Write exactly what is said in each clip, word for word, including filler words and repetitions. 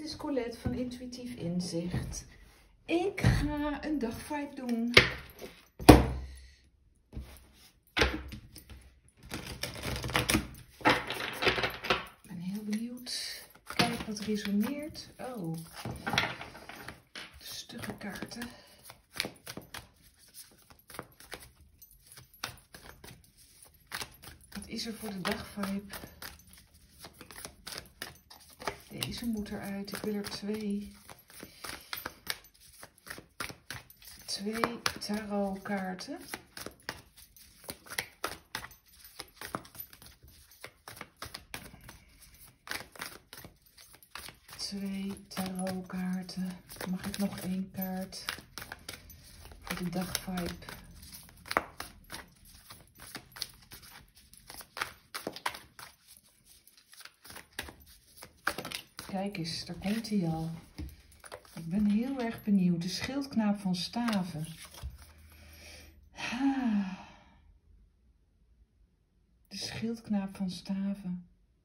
is Colette van Intuïtief Inzicht. Ik ga een dagvibe doen. Ik ben heel benieuwd. Kijk wat resoneert. Oh, stugge kaarten. Wat is er voor de dagvibe? Deze moet eruit. Ik wil er twee. Twee tarotkaarten. Twee tarotkaarten. Mag ik nog één kaart voor de dagvibe? Kijk eens, daar komt hij al. Ik ben heel erg benieuwd. De schildknaap van staven. De schildknaap van staven.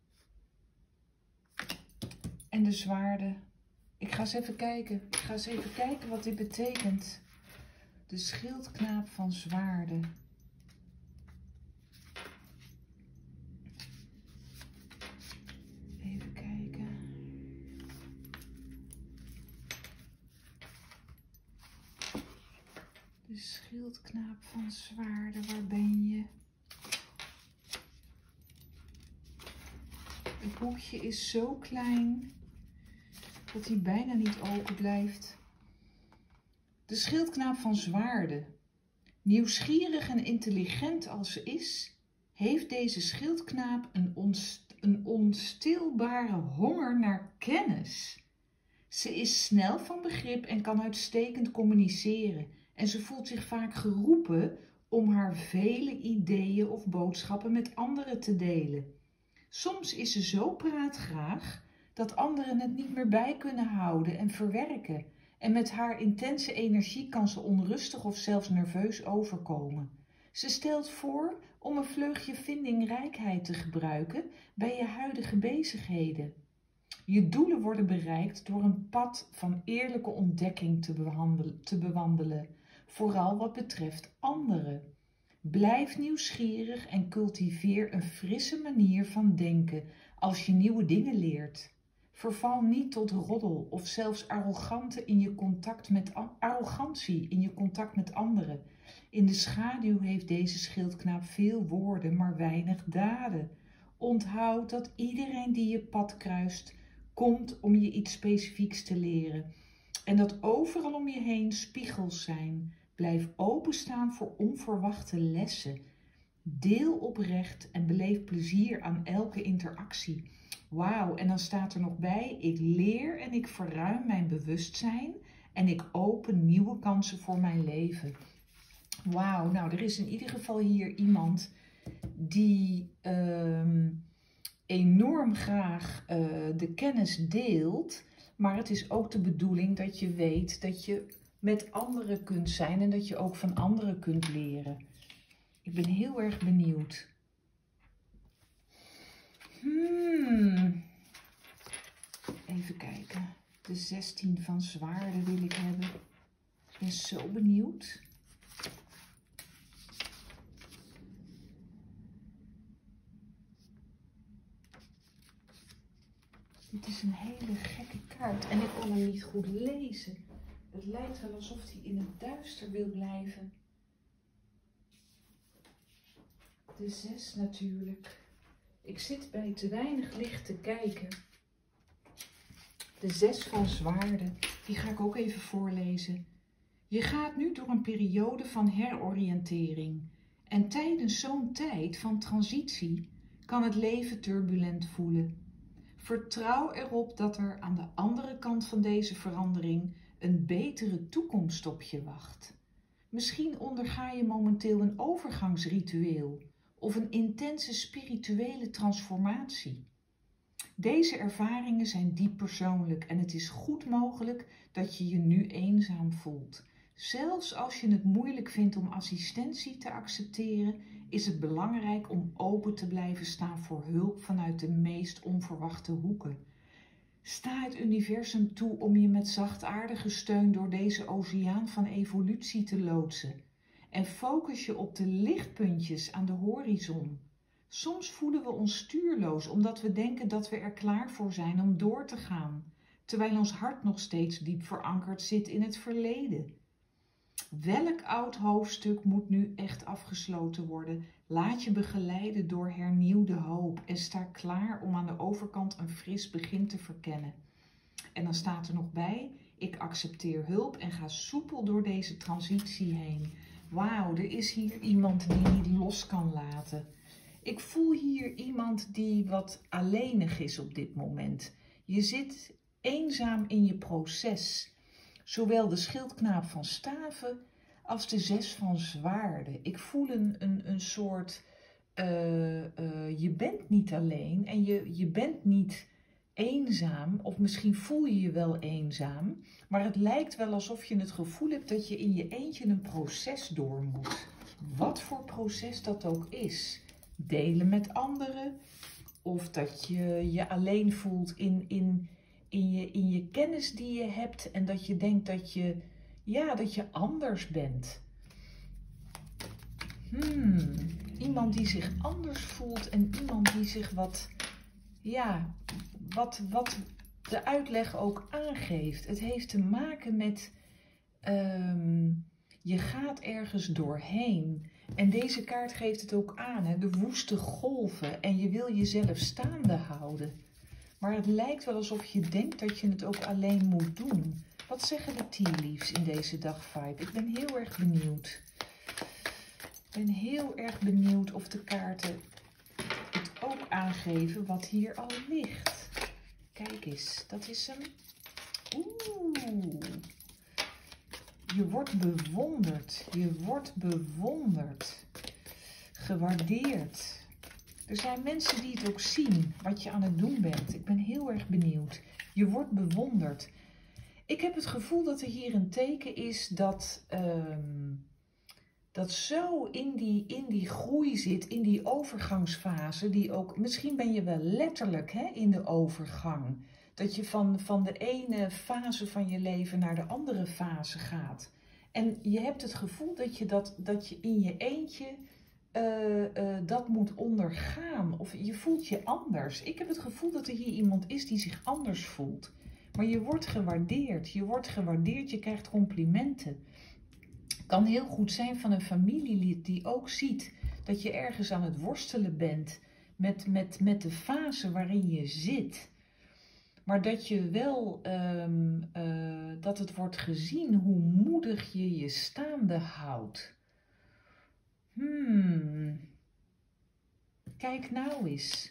En de zwaarden. Ik ga eens even kijken. Ik ga eens even kijken wat dit betekent. De schildknaap van zwaarden. Even kijken. De schildknaap van zwaarden, waar ben je? Het boekje is zo klein dat hij bijna niet open blijft. De schildknaap van zwaarden. Nieuwsgierig en intelligent als ze is, heeft deze schildknaap een, onst een onstilbare honger naar kennis. Ze is snel van begrip en kan uitstekend communiceren. En ze voelt zich vaak geroepen om haar vele ideeën of boodschappen met anderen te delen. Soms is ze zo praatgraag dat anderen het niet meer bij kunnen houden en verwerken. En met haar intense energie kan ze onrustig of zelfs nerveus overkomen. Ze stelt voor om een vleugje vindingrijkheid te gebruiken bij je huidige bezigheden. Je doelen worden bereikt door een pad van eerlijke ontdekking te bewandelen, te bewandelen, vooral wat betreft anderen. Blijf nieuwsgierig en cultiveer een frisse manier van denken als je nieuwe dingen leert. Verval niet tot roddel of zelfs arrogante in je contact met, arrogantie in je contact met anderen. In de schaduw heeft deze schildknaap veel woorden, maar weinig daden. Onthoud dat iedereen die je pad kruist, komt om je iets specifieks te leren. En dat overal om je heen spiegels zijn. Blijf openstaan voor onverwachte lessen. Deel oprecht en beleef plezier aan elke interactie. Wauw, en dan staat er nog bij, ik leer en ik verruim mijn bewustzijn en ik open nieuwe kansen voor mijn leven. Wauw, nou er is in ieder geval hier iemand die uh, enorm graag uh, de kennis deelt, maar het is ook de bedoeling dat je weet dat je met anderen kunt zijn en dat je ook van anderen kunt leren. Ik ben heel erg benieuwd. Hmm. Even kijken. De zestien van zwaarden wil ik hebben. Ik ben zo benieuwd. Dit is een hele gekke kaart en ik kan hem niet goed lezen. Het lijkt wel alsof hij in het duister wil blijven. De zes natuurlijk. Ik zit bij te weinig licht te kijken. De zes van zwaarden, die ga ik ook even voorlezen. Je gaat nu door een periode van heroriëntering. En tijdens zo'n tijd van transitie kan het leven turbulent voelen. Vertrouw erop dat er aan de andere kant van deze verandering een betere toekomst op je wacht. Misschien onderga je momenteel een overgangsritueel of een intense spirituele transformatie. Deze ervaringen zijn diep persoonlijk en het is goed mogelijk dat je je nu eenzaam voelt. Zelfs als je het moeilijk vindt om assistentie te accepteren, is het belangrijk om open te blijven staan voor hulp vanuit de meest onverwachte hoeken. Sta het universum toe om je met zachtaardige steun door deze oceaan van evolutie te loodsen. En focus je op de lichtpuntjes aan de horizon. Soms voelen we ons stuurloos omdat we denken dat we er klaar voor zijn om door te gaan, terwijl ons hart nog steeds diep verankerd zit in het verleden. Welk oud hoofdstuk moet nu echt afgesloten worden? Laat je begeleiden door hernieuwde hoop en sta klaar om aan de overkant een fris begin te verkennen. En dan staat er nog bij, ik accepteer hulp en ga soepel door deze transitie heen. Wauw, er is hier iemand die niet los kan laten. Ik voel hier iemand die wat alleenig is op dit moment. Je zit eenzaam in je proces. Zowel de schildknaap van staven als de zes van zwaarden. Ik voel een, een, een soort, uh, uh, je bent niet alleen en je, je bent niet eenzaam. Of misschien voel je je wel eenzaam. Maar het lijkt wel alsof je het gevoel hebt dat je in je eentje een proces door moet. Wat voor proces dat ook is. Delen met anderen. Of dat je je alleen voelt in... in In je, in je kennis die je hebt en dat je denkt dat je, ja, dat je anders bent. Hmm, iemand die zich anders voelt en iemand die zich wat, ja, wat, wat de uitleg ook aangeeft. Het heeft te maken met, um, je gaat ergens doorheen. En deze kaart geeft het ook aan, hè, de woeste golven en je wil jezelf staande houden. Maar het lijkt wel alsof je denkt dat je het ook alleen moet doen. Wat zeggen de tea leaves in deze dagvibe? Ik ben heel erg benieuwd. Ik ben heel erg benieuwd of de kaarten het ook aangeven wat hier al ligt. Kijk eens, dat is hem. Oeh. Je wordt bewonderd. Je wordt bewonderd. Gewaardeerd. Er zijn mensen die het ook zien, wat je aan het doen bent. Ik ben heel erg benieuwd. Je wordt bewonderd. Ik heb het gevoel dat er hier een teken is dat, um, dat zo in die, in die groei zit, in die overgangsfase. Die ook, misschien ben je wel letterlijk hè, in de overgang. Dat je van, van de ene fase van je leven naar de andere fase gaat. En je hebt het gevoel dat je, dat, dat je in je eentje... Uh, uh, dat moet ondergaan of je voelt je anders. Ik heb het gevoel dat er hier iemand is die zich anders voelt. Maar je wordt gewaardeerd, je wordt gewaardeerd, je krijgt complimenten. Het kan heel goed zijn van een familielid die ook ziet dat je ergens aan het worstelen bent met, met, met de fase waarin je zit. Maar dat je wel, um, uh, dat het wordt gezien hoe moedig je je staande houdt. Hmm. Kijk nou eens.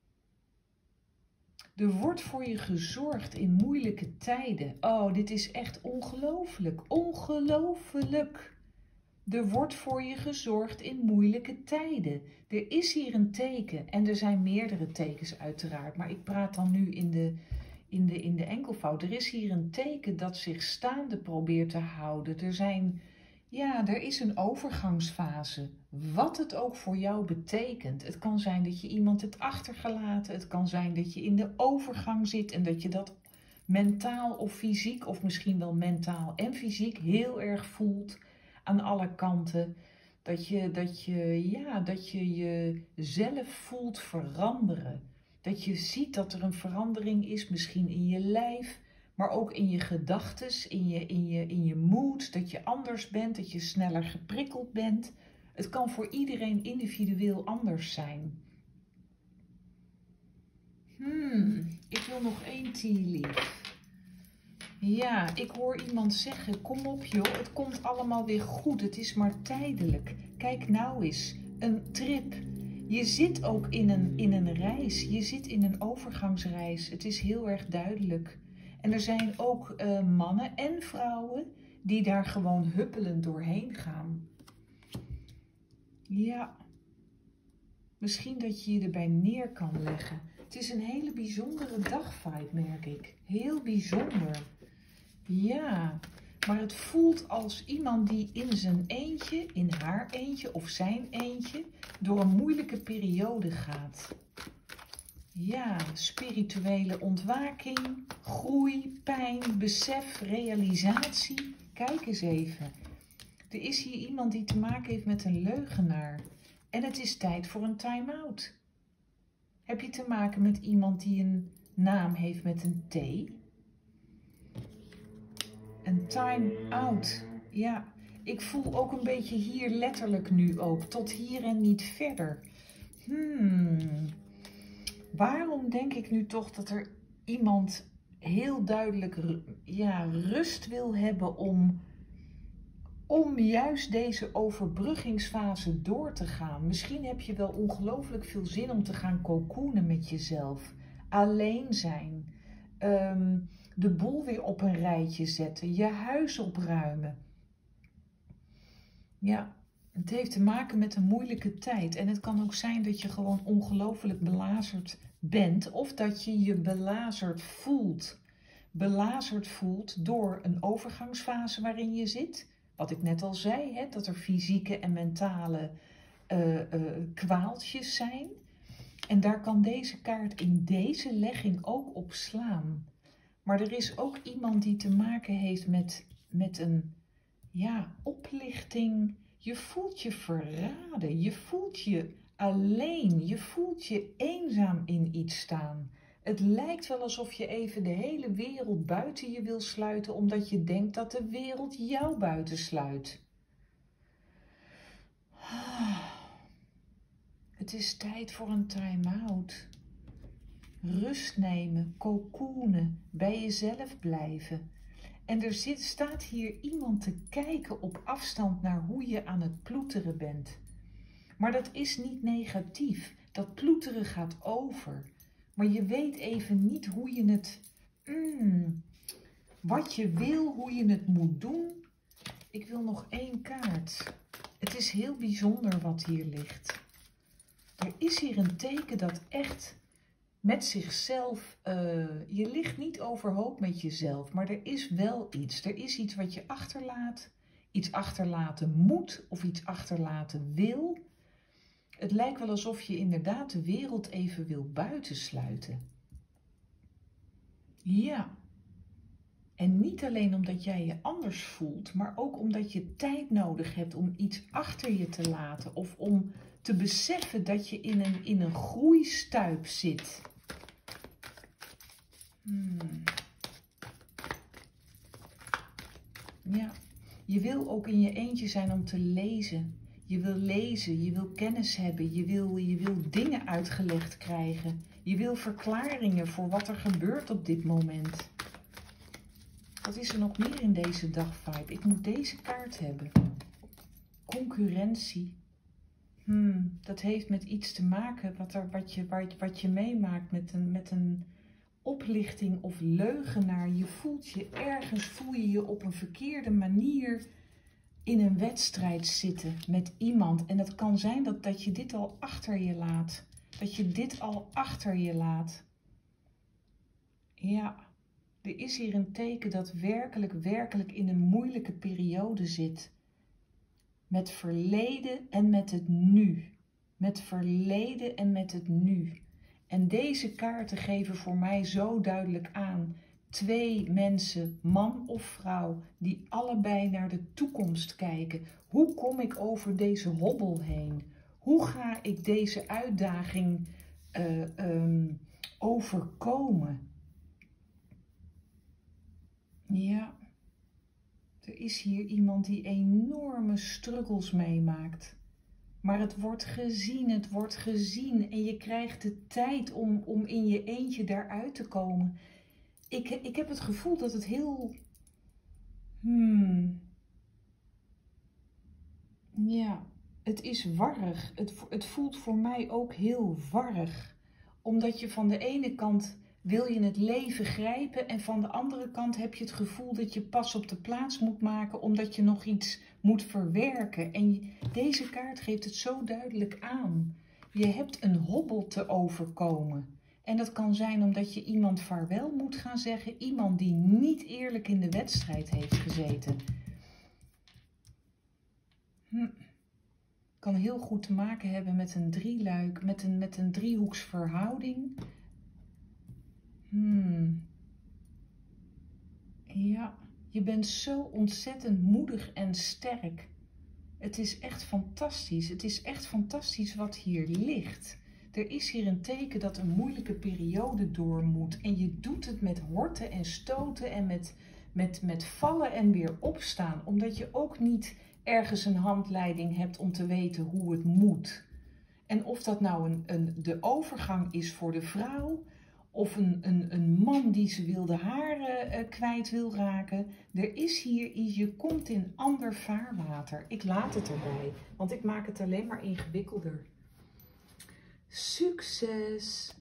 Er wordt voor je gezorgd in moeilijke tijden. Oh, dit is echt ongelooflijk. Ongelooflijk. Er wordt voor je gezorgd in moeilijke tijden. Er is hier een teken. En er zijn meerdere tekens uiteraard. Maar ik praat dan nu in de, in de, in de enkelvoud. Er is hier een teken dat zich staande probeert te houden. Er zijn... Ja, er is een overgangsfase. Wat het ook voor jou betekent. Het kan zijn dat je iemand hebt achtergelaten. Het kan zijn dat je in de overgang zit en dat je dat mentaal of fysiek, of misschien wel mentaal en fysiek, heel erg voelt aan alle kanten. Dat je dat je, ja, dat je jezelf voelt veranderen. Dat je ziet dat er een verandering is, misschien in je lijf. Maar ook in je gedachtes, in je, in, je, in je mood, dat je anders bent, dat je sneller geprikkeld bent. Het kan voor iedereen individueel anders zijn. Hmm, ik wil nog één tea leaf. Ja, ik hoor iemand zeggen, kom op joh, het komt allemaal weer goed, het is maar tijdelijk. Kijk nou eens, een trip. Je zit ook in een, in een reis, je zit in een overgangsreis, het is heel erg duidelijk. En er zijn ook uh, mannen en vrouwen die daar gewoon huppelend doorheen gaan. Ja, misschien dat je je erbij neer kan leggen. Het is een hele bijzondere dagvibe, merk ik. Heel bijzonder. Ja, maar het voelt als iemand die in zijn eentje, in haar eentje of zijn eentje, door een moeilijke periode gaat. Ja, spirituele ontwaking, groei, pijn, besef, realisatie. Kijk eens even. Er is hier iemand die te maken heeft met een leugenaar. En het is tijd voor een time-out. Heb je te maken met iemand die een naam heeft met een T? Een time-out. Ja, ik voel ook een beetje hier letterlijk nu ook. Tot hier en niet verder. Hmm... Waarom denk ik nu toch dat er iemand heel duidelijk ja, rust wil hebben om, om juist deze overbruggingsfase door te gaan? Misschien heb je wel ongelooflijk veel zin om te gaan cocoonen met jezelf. Alleen zijn. Um, de boel weer op een rijtje zetten. Je huis opruimen. Ja. Het heeft te maken met een moeilijke tijd. En het kan ook zijn dat je gewoon ongelooflijk belazerd bent. Of dat je je belazerd voelt. Belazerd voelt door een overgangsfase waarin je zit. Wat ik net al zei, hè, dat er fysieke en mentale uh, uh, kwaaltjes zijn. En daar kan deze kaart in deze legging ook op slaan. Maar er is ook iemand die te maken heeft met, met een ja, oplichting. Je voelt je verraden, je voelt je alleen, je voelt je eenzaam in iets staan. Het lijkt wel alsof je even de hele wereld buiten je wil sluiten, omdat je denkt dat de wereld jou buitensluit. Het is tijd voor een time-out. Rust nemen, cocoonen, bij jezelf blijven. En er zit, staat hier iemand te kijken op afstand naar hoe je aan het ploeteren bent. Maar dat is niet negatief. Dat ploeteren gaat over. Maar je weet even niet hoe je het... Mm, wat je wil, hoe je het moet doen. Ik wil nog één kaart. Het is heel bijzonder wat hier ligt. Er is hier een teken dat echt... met zichzelf, uh, je ligt niet overhoop met jezelf, maar er is wel iets. Er is iets wat je achterlaat, iets achterlaten moet of iets achterlaten wil. Het lijkt wel alsof je inderdaad de wereld even wil buitensluiten. Ja. En niet alleen omdat jij je anders voelt, maar ook omdat je tijd nodig hebt om iets achter je te laten. Of om te beseffen dat je in een, in een groeistuip zit. Hmm. Ja, je wil ook in je eentje zijn om te lezen. Je wil lezen, je wil kennis hebben, je wil, je wil dingen uitgelegd krijgen. Je wil verklaringen voor wat er gebeurt op dit moment. Wat is er nog meer in deze dagvibe? Ik moet deze kaart hebben. Concurrentie. Hmm, dat heeft met iets te maken wat, er, wat, je, wat, wat je meemaakt met een... Met een oplichting of leugenaar. Je voelt je ergens, voel je je op een verkeerde manier in een wedstrijd zitten met iemand. En het kan zijn dat, dat je dit al achter je laat. Dat je dit al achter je laat. Ja, er is hier een teken dat werkelijk, werkelijk in een moeilijke periode zit. Met verleden en met het nu. Met verleden en met het nu. En deze kaarten geven voor mij zo duidelijk aan. Twee mensen, man of vrouw, die allebei naar de toekomst kijken. Hoe kom ik over deze hobbel heen? Hoe ga ik deze uitdaging uh, um, overkomen? Ja, er is hier iemand die enorme struggles meemaakt. Maar het wordt gezien, het wordt gezien en je krijgt de tijd om, om in je eentje daaruit te komen. Ik, ik heb het gevoel dat het heel... Hmm, ja, het is warrig. Het, het voelt voor mij ook heel warrig. Omdat je van de ene kant wil je het leven grijpen en van de andere kant heb je het gevoel dat je pas op de plaats moet maken omdat je nog iets moet verwerken. En deze kaart geeft het zo duidelijk aan. Je hebt een hobbel te overkomen. En dat kan zijn omdat je iemand vaarwel moet gaan zeggen. Iemand die niet eerlijk in de wedstrijd heeft gezeten. Hm. Kan heel goed te maken hebben met een drieluik, met een, met een driehoeksverhouding. Je bent zo ontzettend moedig en sterk. Het is echt fantastisch. Het is echt fantastisch wat hier ligt. Er is hier een teken dat een moeilijke periode door moet. En je doet het met horten en stoten en met, met, met vallen en weer opstaan. Omdat je ook niet ergens een handleiding hebt om te weten hoe het moet. En of dat nou een, een, de overgang is voor de vrouw, of een, een, een man die zijn wilde haren uh, kwijt wil raken. Er is hier iets, je komt in ander vaarwater. Ik laat het erbij, want ik maak het alleen maar ingewikkelder. Succes!